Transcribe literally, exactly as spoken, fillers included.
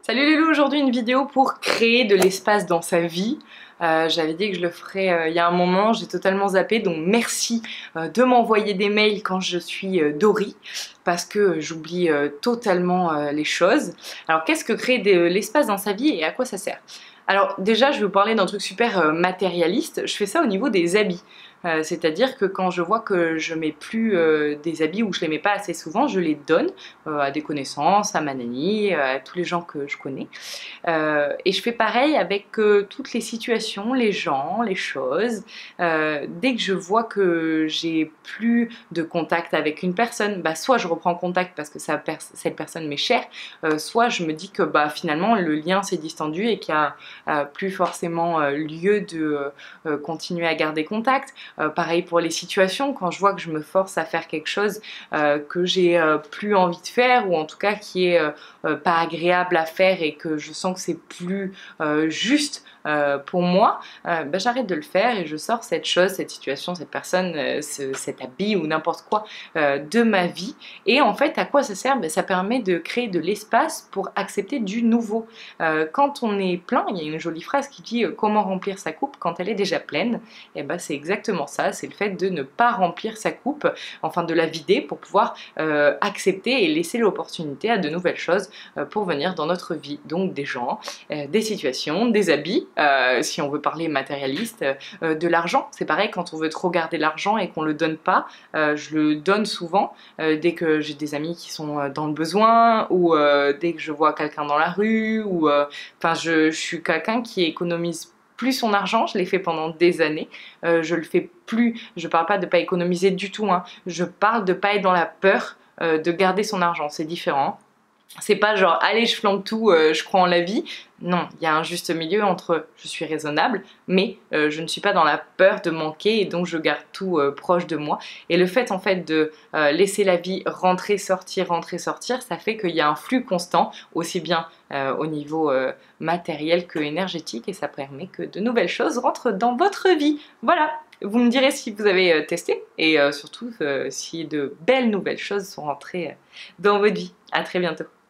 Salut les loups, aujourd'hui une vidéo pour créer de l'espace dans sa vie. Euh, J'avais dit que je le ferais euh, il y a un moment, j'ai totalement zappé, donc merci euh, de m'envoyer des mails quand je suis euh, Dory, parce que euh, j'oublie euh, totalement euh, les choses. Alors qu'est-ce que créer de l'espace dans sa vie et à quoi ça sert? Alors déjà je vais vous parler d'un truc super euh, matérialiste, je fais ça au niveau des habits. Euh, C'est-à-dire que quand je vois que je mets plus euh, des habits ou je les mets pas assez souvent, je les donne euh, à des connaissances, à ma nanny, euh, à tous les gens que je connais. Euh, et je fais pareil avec euh, toutes les situations, les gens, les choses. Euh, dès que je vois que j'ai plus de contact avec une personne, bah, soit je reprends contact parce que ça, per cette personne m'est chère, euh, soit je me dis que bah, finalement le lien s'est distendu et qu'il n'y a euh, plus forcément euh, lieu de euh, continuer à garder contact. Euh, pareil pour les situations, quand je vois que je me force à faire quelque chose euh, que j'ai euh, plus envie de faire ou en tout cas qui est euh, euh, pas agréable à faire et que je sens que c'est plus euh, juste euh, pour moi, euh, ben j'arrête de le faire et je sors cette chose, cette situation, cette personne, euh, ce, cet habit ou n'importe quoi euh, de ma vie. Et en fait, à quoi ça sert? Ben, ça permet de créer de l'espace pour accepter du nouveau. Euh, quand on est plein, il y a une jolie phrase qui dit euh, comment remplir sa coupe quand elle est déjà pleine. Et ben c'est exactement ça, c'est le fait de ne pas remplir sa coupe, enfin de la vider pour pouvoir euh, accepter et laisser l'opportunité à de nouvelles choses euh, pour venir dans notre vie. Donc des gens, euh, des situations, des habits, euh, si on veut parler matérialiste, euh, de l'argent. C'est pareil quand on veut trop garder l'argent et qu'on le donne pas, euh, je le donne souvent euh, dès que j'ai des amis qui sont dans le besoin ou euh, dès que je vois quelqu'un dans la rue ou euh, enfin je, je suis quelqu'un qui économise plus son argent, je l'ai fait pendant des années, euh, je le fais plus, je parle pas de pas économiser du tout, hein. Je parle de pas être dans la peur euh, de garder son argent, c'est différent. C'est pas genre allez je flanque tout, euh, je crois en la vie. Non, il y a un juste milieu entre je suis raisonnable, mais euh, je ne suis pas dans la peur de manquer et donc je garde tout euh, proche de moi. Et le fait en fait de euh, laisser la vie rentrer, sortir, rentrer, sortir, ça fait qu'il y a un flux constant, aussi bien euh, au niveau euh, matériel que énergétique, et ça permet que de nouvelles choses rentrent dans votre vie. Voilà. Vous me direz si vous avez euh, testé et euh, surtout euh, si de belles nouvelles choses sont rentrées euh, dans votre vie. À très bientôt.